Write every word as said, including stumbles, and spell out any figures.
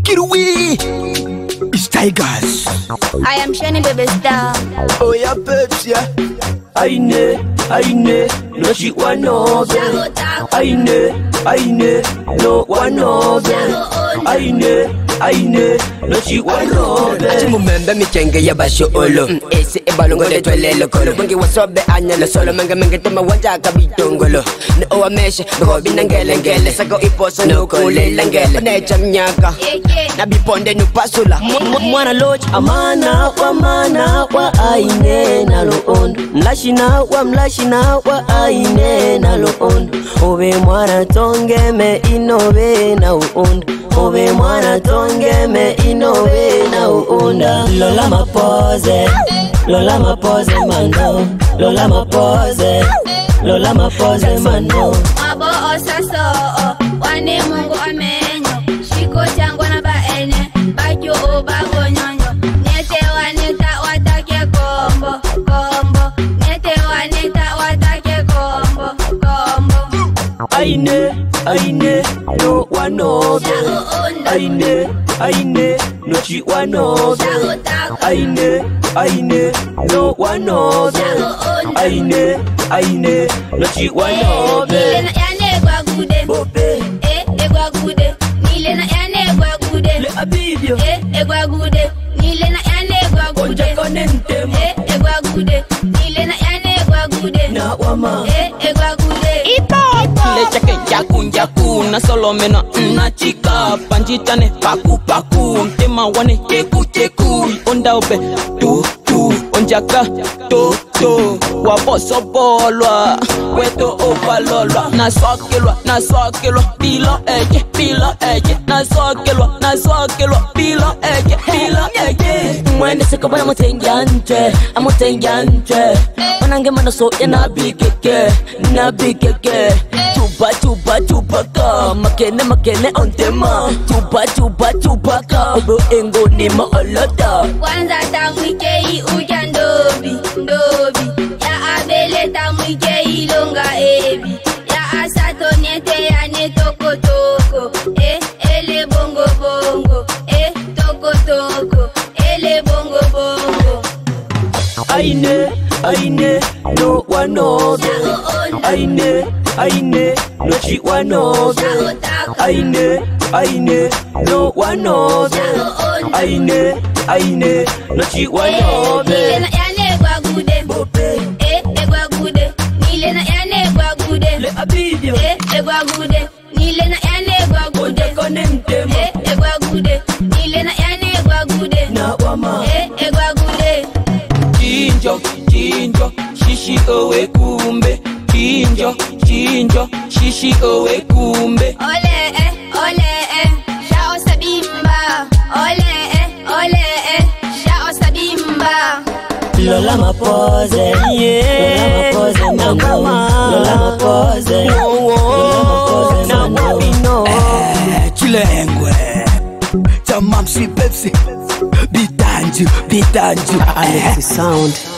Take it away. It's Tigers. I am Shani Baby Star. Oh yeah, babes, yeah. I know, I know, no she want no girl. I know, I know, no one no girl. I know, I know, no she want no girl. Achi mumembe michenge ya basho olo. Ese ebalongo de twelelo kolo. Bungi wasobe anya lo solo menga menga tema wanja kabitongolo. No owa meshe, robi nangele ngele. Sako iposo no kule langele. Necha mnyaka, na biponde nupasula. Mwana lodge, amana wa mana wa aine na lo ondo. Mlashina wa mlashina wa aine na lo ondo. Obe mwana tonge me inobe na uondo. Obe mwana tonge me inobe na uonda. Lola ma pose, Lola ma pose mano. Lola ma pose, Lola ma pose mano. Abo osaso, wane mungu amenyo. Shiko changwa na baene, bakyo obago nyonyo. Nete waneta watake kombo, kombo. Nete waneta watake kombo, kombo. Aine, aine, no one no girl. Aine, aine, no she want no girl. Aine, aine, no one no girl. Aine, aine, no she want no girl. Egwagude, Bope, eh, Egwagude. Nile na yane Egwagude. le abibio, Eh, Egwagude. Nile na yane Egwagude. onja konente, Eh, Egwagude. Nile na yane Egwagude. na wama. Eh, Egwagude. Le chake jaku jaku na solo mena na chika panjitane paku paku tema wane cheku cheku onda obe tu tu onjaka to to wa boso bolwa weto opalolwa na swakelwa na swakelwa bilo eje bilo eje na swakelwa na swakelwa bilo eje bilo eje mwende seko bana mutengante amutengante manange mana so na bigeke na bigeke chupa chupa chupa ka makene makene on tema chupa chupa chupa ka obo engo ni ma olota Kwanza tamwike i uja ndobi ndobi ya abele tamwike i longa ebi ya asato niete ya ne toko toko eh ele bongo bongo eh toko toko ele bongo bongo. Aine, aine, no one no girl. Aine, aine, no she want no girl. Aine, aine, no one no girl. Aine, aine, no she want no Nile na girl. yane Egwagude, Bope, eh Egwagude. Nile na yane Egwagude, le abibio, eh Egwagude. Nile na yane Egwagude, onja konente, eh Egwagude. Nile na yane Egwagude, na wama. eh Egwagude. Chinjo, chinjo, shishi owe kumbe. Chinjo, chinjo, shishi owe kumbe. Ole eh, ole eh, shao sabimba. Ole eh, ole eh, shao sabimba. Lola ma pose, Lola ma pose mano. Lola ma pose, Lola ma pose mano. Eh, chilengwe, tamamsi Pepsi, bitanju, bitanju. Alexi Sound.